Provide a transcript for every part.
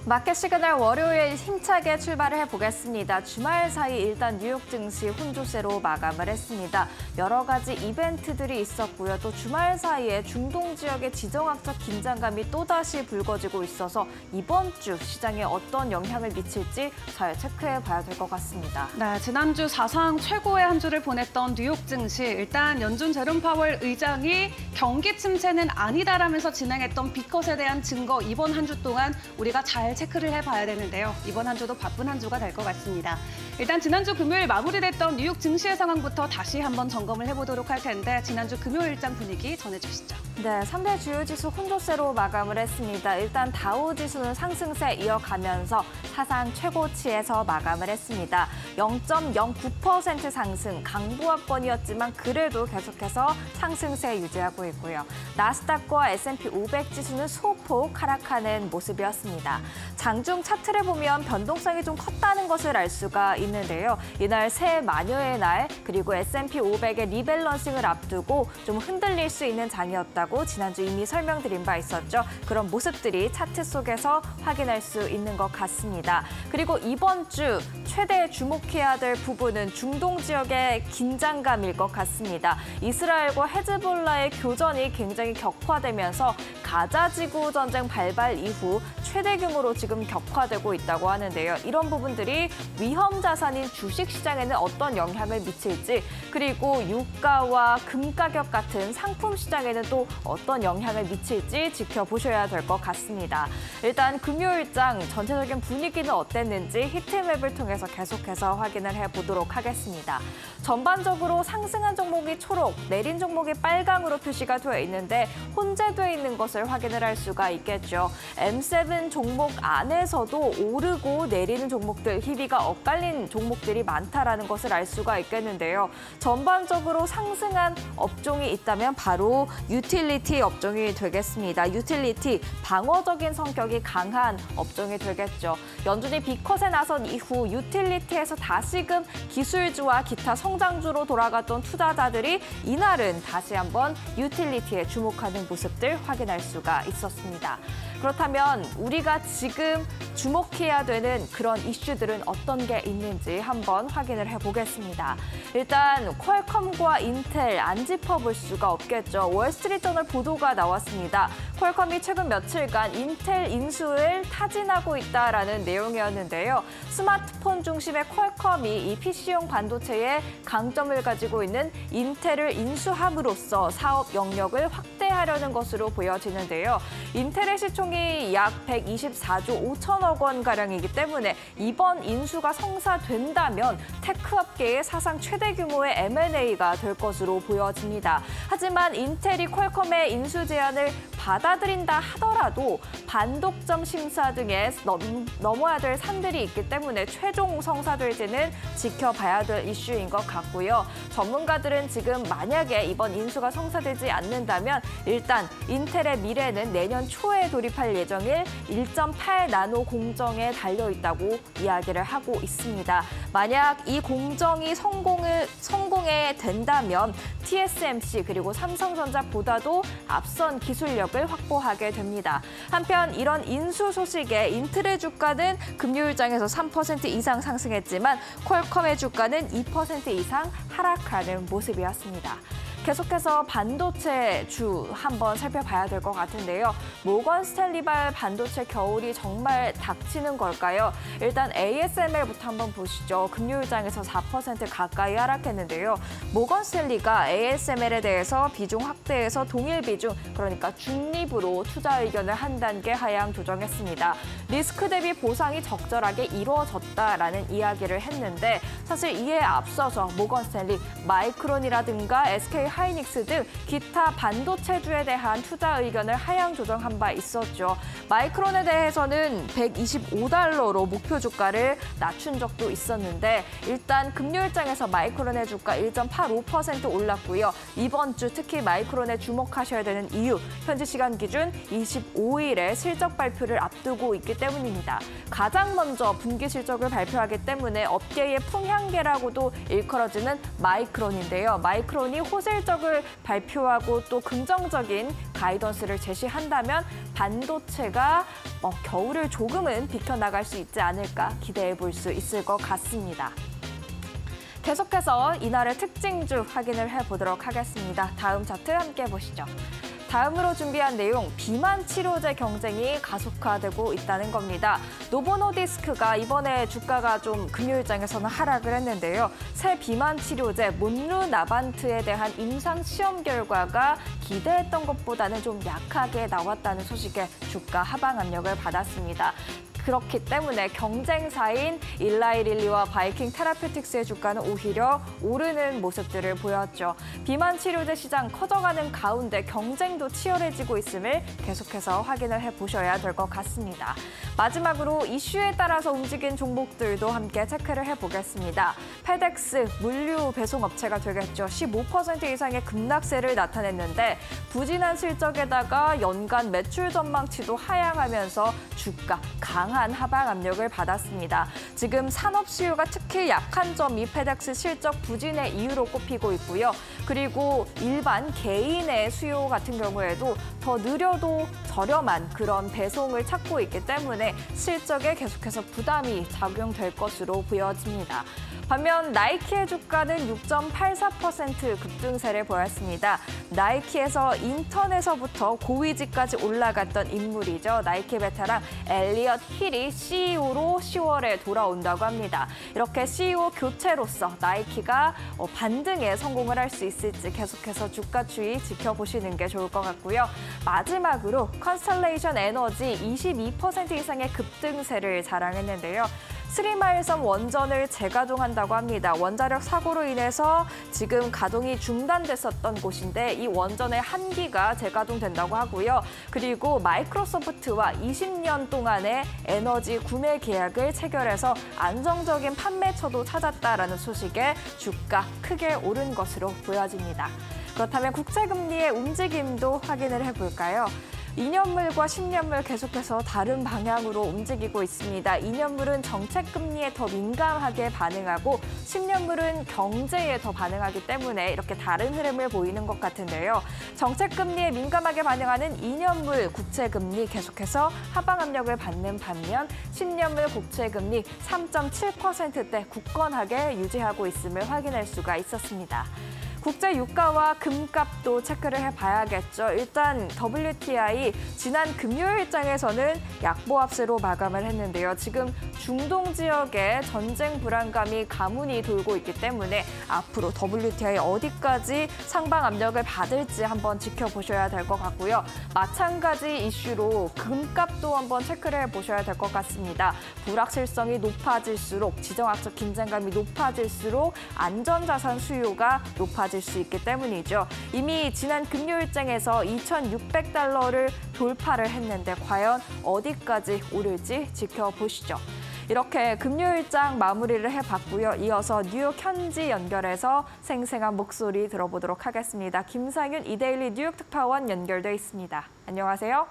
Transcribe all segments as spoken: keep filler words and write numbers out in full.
마켓 시그널 월요일 힘차게 출발을 해보겠습니다. 주말 사이 일단 뉴욕 증시 혼조세로 마감을 했습니다. 여러 가지 이벤트들이 있었고요. 또 주말 사이에 중동 지역의 지정학적 긴장감이 또다시 불거지고 있어서 이번 주 시장에 어떤 영향을 미칠지 잘 체크해봐야 될 것 같습니다. 네, 지난주 사상 최고의 한 주를 보냈던 뉴욕 증시. 일단 연준 제롬 파월 의장이 경기 침체는 아니다라면서 진행했던 빅컷에 대한 증거 이번 한 주 동안 우리가 잘 체크를 해봐야 되는데요. 이번 한 주도 바쁜 한 주가 될 것 같습니다. 일단 지난주 금요일 마무리됐던 뉴욕 증시의 상황부터 다시 한번 점검을 해보도록 할 텐데 지난주 금요일 장 분위기 전해주시죠. 네, 삼 대 주요 지수 혼조세로 마감을 했습니다. 일단 다우 지수는 상승세 이어가면서 사상 최고치에서 마감을 했습니다. 영 점 영구 퍼센트 상승, 강보합권이었지만 그래도 계속해서 상승세 유지하고 있고요. 나스닥과 에스 앤 피 오백 지수는 소폭 하락하는 모습이었습니다. 장중 차트를 보면 변동성이 좀 컸다는 것을 알 수가 있는데요. 이날 새해 마녀의 날, 그리고 에스 앤 피 오백의 리밸런싱을 앞두고 좀 흔들릴 수 있는 장이었다고 지난주 이미 설명드린 바 있었죠. 그런 모습들이 차트 속에서 확인할 수 있는 것 같습니다. 그리고 이번 주 최대 주목해야 될 부분은 중동 지역의 긴장감일 것 같습니다. 이스라엘과 헤즈볼라의 교전이 굉장히 격화되면서 가자 지구 전쟁 발발 이후 최대 규모로 지금 격화되고 있다고 하는데요. 이런 부분들이 위험 자산인 주식 시장에는 어떤 영향을 미칠지, 그리고 유가와 금 가격 같은 상품 시장에는 또 어떤 영향을 미칠지 지켜보셔야 될 것 같습니다. 일단 금요일장 전체적인 분위기는 어땠는지 히트맵을 통해서 계속해서 확인을 해보도록 하겠습니다. 전반적으로 상승한 종목이 초록, 내린 종목이 빨강으로 표시가 되어 있는데 혼재되어 있는 것을 확인을 할 수가 있겠죠. 엠 세븐 종목 안에서도 오르고 내리는 종목들, 희비가 엇갈린 종목들이 많다라는 것을 알 수가 있겠는데요. 전반적으로 상승한 업종이 있다면 바로 유틸리티 업종이 되겠습니다. 유틸리티, 방어적인 성격이 강한 업종이 되겠죠. 연준이 빅컷에 나선 이후 유틸리티에서 다시금 기술주와 기타 성장주로 돌아갔던 투자자들이 이날은 다시 한번 유틸리티에 주목하는 모습들 확인할 수가 있었습니다. 그렇다면 우리가 지금 주목해야 되는 그런 이슈들은 어떤 게 있는지 한번 확인을 해보겠습니다. 일단 퀄컴과 인텔 안 짚어볼 수가 없겠죠. 월스트리트저널 보도가 나왔습니다. 퀄컴이 최근 며칠간 인텔 인수를 타진하고 있다라는 내용이었는데요. 스마트폰 중심의 퀄컴이 이 피씨용 반도체에 강점을 가지고 있는 인텔을 인수함으로써 사업 영역을 확대하려는 것으로 보여지는데요. 인텔의 시총이 약 백이십사조 오천억 원가량이기 때문에 이번 인수가 성사된다면 테크 업계의 사상 최대 규모의 엠 앤 에이가 될 것으로 보여집니다. 하지만 인텔이 퀄컴의 인수 제안을 받아들인다 하더라도 반독점 심사 등에 넘, 넘어야 될 산들이 있기 때문에 최종 성사될지는 지켜봐야 될 이슈인 것 같고요. 전문가들은 지금 만약에 이번 인수가 성사되지 않는다면 일단 인텔의 미래는 내년 초에 돌입할 예정일 일 점 팔 나노 공정에 달려있다고 이야기를 하고 있습니다. 만약 이 공정이 성공을, 성공에 된다면 티 에스 엠 씨 그리고 삼성전자보다도 앞선 기술력을 확보하게 됩니다. 한편 이런 인수 소식에 인텔의 주가는 금요일장에서 삼 퍼센트 이상 상승했지만 퀄컴의 주가는 이 퍼센트 이상 하락하는 모습이었습니다. 계속해서 반도체 주 한번 살펴봐야 될 것 같은데요. 모건 스탠리발 반도체 겨울이 정말 닥치는 걸까요? 일단 에이 에스 엠 엘부터 한번 보시죠. 금요일장에서 사 퍼센트 가까이 하락했는데요. 모건 스탠리가 에이 에스 엠 엘에 대해서 비중 확대해서 동일 비중, 그러니까 중립으로 투자 의견을 한 단계 하향 조정했습니다. 리스크 대비 보상이 적절하게 이루어졌다라는 이야기를 했는데 사실 이에 앞서서 모건 스탠리, 마이크론이라든가 에스 케이 하이닉스 등 기타 반도체주에 대한 투자 의견을 하향 조정한 바 있었죠. 마이크론에 대해서는 백이십오 달러로 목표 주가를 낮춘 적도 있었는데 일단 금요일장에서 마이크론의 주가 일 점 팔오 퍼센트 올랐고요. 이번 주 특히 마이크론에 주목하셔야 되는 이유, 현지 시간 기준 이십오일에 실적 발표를 앞두고 있기 때문입니다. 가장 먼저 분기 실적을 발표하기 때문에 업계의 풍향계라고도 일컬어지는 마이크론인데요. 마이크론이 호셀 실적을 발표하고 또 긍정적인 가이던스를 제시한다면 반도체가 어, 겨울을 조금은 비켜나갈 수 있지 않을까 기대해 볼 수 있을 것 같습니다. 계속해서 이날의 특징주 확인을 해보도록 하겠습니다. 다음 차트 함께 보시죠. 다음으로 준비한 내용, 비만 치료제 경쟁이 가속화되고 있다는 겁니다. 노보노디스크가 이번에 주가가 좀 금요일장에서는 하락을 했는데요. 새 비만 치료제 몬루나반트에 대한 임상 시험 결과가 기대했던 것보다는 좀 약하게 나왔다는 소식에 주가 하방 압력을 받았습니다. 그렇기 때문에 경쟁사인 일라이릴리와 바이킹 테라퓨틱스의 주가는 오히려 오르는 모습들을 보였죠. 비만 치료제 시장 커져가는 가운데 경쟁도 치열해지고 있음을 계속해서 확인을 해보셔야 될 것 같습니다. 마지막으로 이슈에 따라서 움직인 종목들도 함께 체크를 해보겠습니다. 페덱스, 물류 배송업체가 되겠죠. 십오 퍼센트 이상의 급락세를 나타냈는데 부진한 실적에다가 연간 매출 전망치도 하향하면서 주가 강 강한 하방 압력을 받았습니다. 지금 산업 수요가 특히 약한 점이 페덱스 실적 부진의 이유로 꼽히고 있고요. 그리고 일반 개인의 수요 같은 경우에도 더 느려도 저렴한 그런 배송을 찾고 있기 때문에 실적에 계속해서 부담이 작용될 것으로 보여집니다. 반면 나이키의 주가는 육 점 팔사 퍼센트 급등세를 보였습니다. 나이키에서 인턴에서부터 고위직까지 올라갔던 인물이죠. 나이키 베테랑 엘리엇 힐이 씨이오로 시월에 돌아온다고 합니다. 이렇게 씨이오 교체로서 나이키가 반등에 성공을 할 수 있을지 계속해서 주가 추이 지켜보시는 게 좋을 것 같고요. 마지막으로 컨스텔레이션 에너지 이십이 퍼센트 이상의 급등세를 자랑했는데요. 스리마일섬 원전을 재가동한다고 합니다. 원자력 사고로 인해서 지금 가동이 중단됐었던 곳인데 이 원전의 한 기가 재가동된다고 하고요. 그리고 마이크로소프트와 이십 년 동안의 에너지 구매 계약을 체결해서 안정적인 판매처도 찾았다라는 소식에 주가 크게 오른 것으로 보여집니다. 그렇다면 국채금리의 움직임도 확인을 해볼까요? 이 년물과 십 년물 계속해서 다른 방향으로 움직이고 있습니다. 이 년물은 정책금리에 더 민감하게 반응하고 십 년물은 경제에 더 반응하기 때문에 이렇게 다른 흐름을 보이는 것 같은데요. 정책금리에 민감하게 반응하는 이 년물 국채금리 계속해서 하방 압력을 받는 반면 십 년물 국채금리 삼 점 칠 퍼센트대 굳건하게 유지하고 있음을 확인할 수가 있었습니다. 국제 유가와 금값도 체크를 해봐야겠죠. 일단 더블유티아이 지난 금요일장에서는 약보합세로 마감을 했는데요. 지금 중동 지역에 전쟁 불안감이 가문이 돌고 있기 때문에 앞으로 더블유티아이 어디까지 상방 압력을 받을지 한번 지켜보셔야 될 것 같고요. 마찬가지 이슈로 금값도 한번 체크를 해보셔야 될 것 같습니다. 불확실성이 높아질수록 지정학적 긴장감이 높아질수록 안전자산 수요가 높아질 수 있기 때문이죠. 이미 지난 금요일장에서 이천육백 달러를 돌파를 했는데 과연 어디까지 오를지 지켜보시죠. 이렇게 금요일장 마무리를 해봤고요. 이어서 뉴욕 현지 연결해서 생생한 목소리 들어보도록 하겠습니다. 김상윤 이데일리 뉴욕 특파원 연결돼 있습니다. 안녕하세요.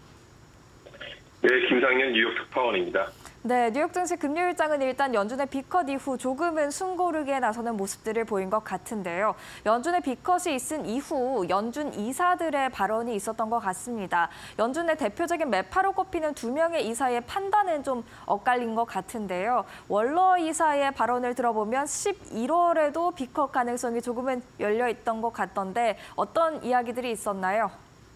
네, 김상윤 뉴욕 특파원입니다. 네, 뉴욕 증시 금요일장은 일단 연준의 빅컷 이후 조금은 숨고르게 나서는 모습들을 보인 것 같은데요. 연준의 빅컷이 있은 이후 연준 이사들의 발언이 있었던 것 같습니다. 연준의 대표적인 매파로 꼽히는 두 명의 이사의 판단은 좀 엇갈린 것 같은데요. 월러 이사의 발언을 들어보면 십일월에도 빅컷 가능성이 조금은 열려 있던 것 같던데 어떤 이야기들이 있었나요?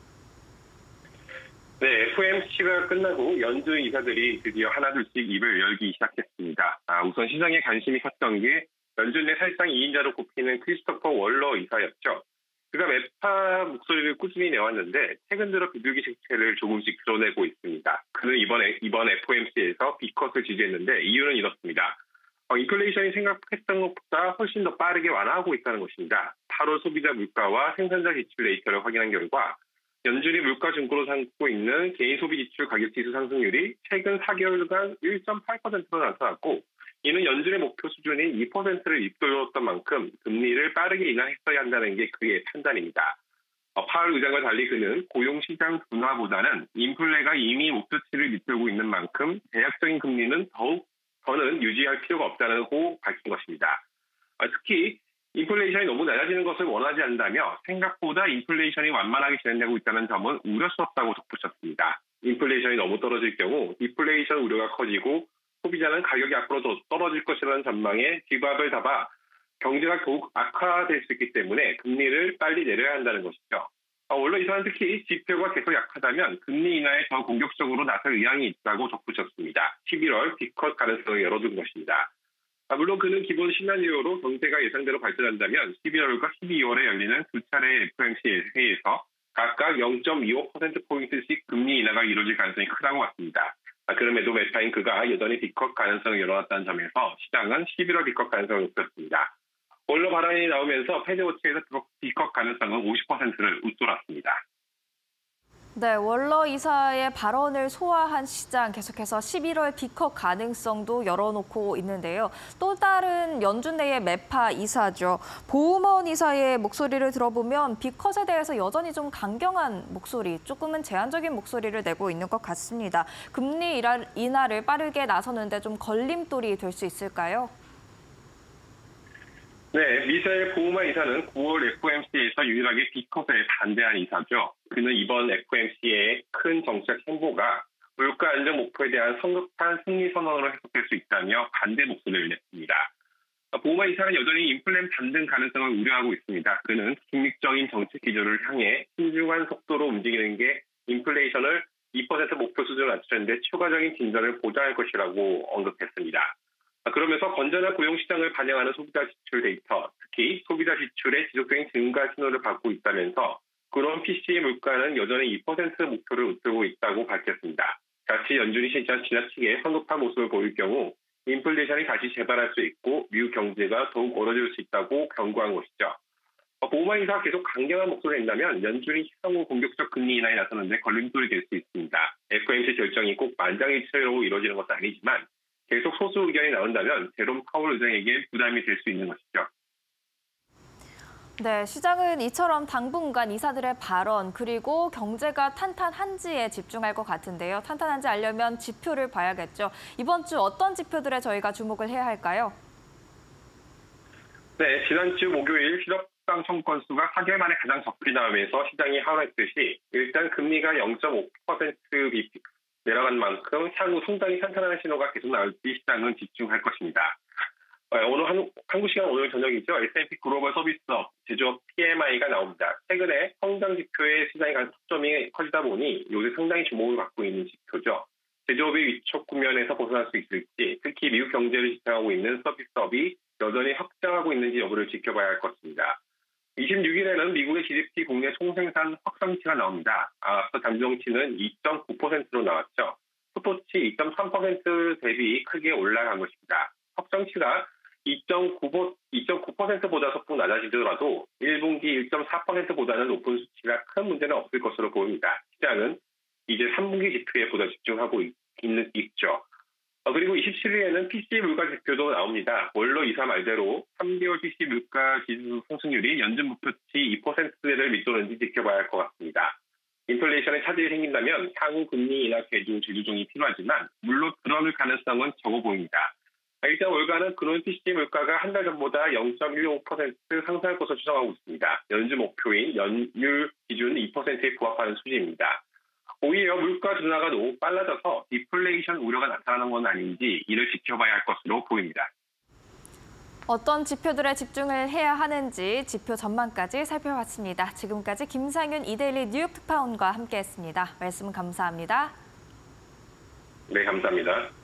네, 에프오엠씨가 끝나고 연준 이사들이 드디어 하나둘씩 입을 열기 시작했습니다. 아, 우선 시장에 관심이 컸던 게 연준 내 사실상 이 인자로 꼽히는 크리스토퍼 월러 이사였죠. 그가 매파 목소리를 꾸준히 내왔는데 최근 들어 비둘기 색채를 조금씩 드러내고 있습니다. 그는 이번에 이번 에프오엠씨에서 빅컷을 지지했는데 이유는 이렇습니다. 어, 인플레이션이 생각했던 것보다 훨씬 더 빠르게 완화하고 있다는 것입니다. 팔월 소비자 물가와 생산자 지출 데이터를 확인한 결과 연준이 물가 증거로 삼고 있는 개인 소비 지출 가격 지수 상승률이 최근 사 개월간 일 점 팔 퍼센트로 나타났고 이는 연준의 목표 수준인 이 퍼센트를 입돌렸던 만큼 금리를 빠르게 인하했어야 한다는 게 그의 판단입니다. 어, 파월 의장과 달리 그는 고용시장 둔화보다는 인플레가 이미 목표치를 밑돌고 있는 만큼 대략적인 금리는 더욱 더는 유지할 필요가 없다고 밝힌 것입니다. 어, 특히 인플레이션이 너무 낮아지는 것을 원하지 않는다며 생각보다 인플레이션이 완만하게 진행되고 있다는 점은 우려스럽다고 덧붙였습니다. 인플레이션이 너무 떨어질 경우 디플레이션 우려가 커지고 소비자는 가격이 앞으로 더 떨어질 것이라는 전망에 집앞을 잡아 경제가 더욱 악화될 수 있기 때문에 금리를 빨리 내려야 한다는 것이죠. 원로 이사는 특히 지표가 계속 약하다면 금리 인하에 더 공격적으로 나설 의향이 있다고 덧붙였습니다. 십일월 빅컷 가능성을 열어둔 것입니다. 물론 그는 기본 시나리오로 경제가 예상대로 발전한다면 십일월과 십이월에 열리는 두 차례 에프오엠씨 회의에서 각각 영 점 이오 퍼센트포인트씩 금리 인하가 이루어질 가능성이 크다고 봤습니다. 그럼에도 매파인 그가 여전히 빅컷 가능성을 열어놨다는 점에서 시장은 십일월 빅컷 가능성을 높였습니다. 원로 발언이 나오면서 패드워치에서 빅컷 가능성은 오십 퍼센트를 웃돌았습니다. 네, 월러 이사의 발언을 소화한 시장 계속해서 십일월 빅컷 가능성도 열어놓고 있는데요. 또 다른 연준 내의 매파 이사죠. 보우먼 이사의 목소리를 들어보면 빅컷에 대해서 여전히 좀 강경한 목소리, 조금은 제한적인 목소리를 내고 있는 것 같습니다. 금리 인하를 빠르게 나서는데 좀 걸림돌이 될 수 있을까요? 네, 미사일 보우먼 이사는 구월 에프오엠씨에서 유일하게 빅컷에 반대한 이사죠. 그는 이번 에프오엠씨의 큰 정책 행보가 물가 안정 목표에 대한 성급한 승리 선언으로 해석될 수 있다며 반대 목소리를 냈습니다. 보우먼 이사는 여전히 인플레 반등 가능성을 우려하고 있습니다. 그는 중립적인 정책 기조를 향해 신중한 속도로 움직이는 게 인플레이션을 이 퍼센트 목표 수준을 낮추는데 추가적인 진전을 보장할 것이라고 언급했습니다. 그러면서 건전한 고용시장을 반영하는 소비자 지출 데이터, 특히 소비자 지출의 지속적인 증가 신호를 받고 있다면서 그런 피씨이 물가는 여전히 이 퍼센트 목표를 웃돌고 있다고 밝혔습니다. 자칫 연준이 지나치게 성급한 모습을 보일 경우 인플레이션이 다시 재발할 수 있고 미국 경제가 더욱 어려질 수 있다고 경고한 것이죠. 보우먼 이사가 계속 강경한 목소리를 낸다면 연준이 향후 공격적 금리 인하에 나서는데 걸림돌이 될 수 있습니다. 에프오엠씨 결정이 꼭 만장일치로 이루어지는 것은 아니지만 계속 소수 의견이 나온다면 제롬 파월 의장에게 부담이 될 수 있는 것이죠. 네, 시장은 이처럼 당분간 이사들의 발언 그리고 경제가 탄탄한지에 집중할 것 같은데요. 탄탄한지 알려면 지표를 봐야겠죠. 이번 주 어떤 지표들에 저희가 주목을 해야 할까요? 네, 지난주 목요일 실업수당 청구 건수가 사 개월 만에 가장 적게 나오면서 시장이 하락했듯이 일단 금리가 영 점 오 퍼센트 비피 내려간 만큼 향후 상당히 탄탄한 신호가 계속 나올지 시장은 집중할 것입니다. 오늘 한국, 한국 시간 오늘 저녁이죠. 에스 앤 피 글로벌 서비스업 제조업 피엠아이가 나옵니다. 최근에 성장 지표의 시장에 간 초점이 커지다 보니 요새 상당히 주목을 받고 있는 지표죠. 제조업이 위축 국면에서 벗어날 수 있을지, 특히 미국 경제를 지탱하고 있는 서비스업이 여전히 확장하고 있는지 여부를 지켜봐야 할 것입니다. 이십육일에는 미국의 지디피 국내 총생산 확산치가 나옵니다. 앞서 잠정치는 이 점 구 퍼센트로 나왔죠. 스포치 이 점 삼 퍼센트 대비 크게 올라간 것입니다. 확장치가 이 점 구 퍼센트보다 소폭 낮아지더라도 일 분기 일 점 사 퍼센트보다는 높은 수치가 큰 문제는 없을 것으로 보입니다. 시장은 이제 삼 분기 지표에 보다 집중하고 있, 있는, 있죠. 그리고 이십칠일에는 피씨이 물가 지표도 나옵니다. 원로 이사 말대로 삼 개월 피씨이 물가 지수 상승률이 연준 목표치 이 퍼센트대를 밑도는지 지켜봐야 할 것 같습니다. 인플레이션에 차질이 생긴다면 향후 금리 인하 계중 재조정이 필요하지만 물론 그럴 가능성은 적어 보입니다. 일단 월가는 그런 피씨이 물가가 한 달 전보다 영 점 일오 퍼센트 상승할 것으로 추정하고 있습니다. 연준 목표인 연율 기준 이 퍼센트에 부합하는 수준입니다. 오히려 물가 둔화가 너무 빨라져서 디플레이션 우려가 나타나는 건 아닌지 이를 지켜봐야 할 것으로 보입니다. 어떤 지표들에 집중을 해야 하는지 지표 전망까지 살펴봤습니다. 지금까지 김상윤 이데일리 뉴욕 특파원과 함께했습니다. 말씀 감사합니다. 네, 감사합니다.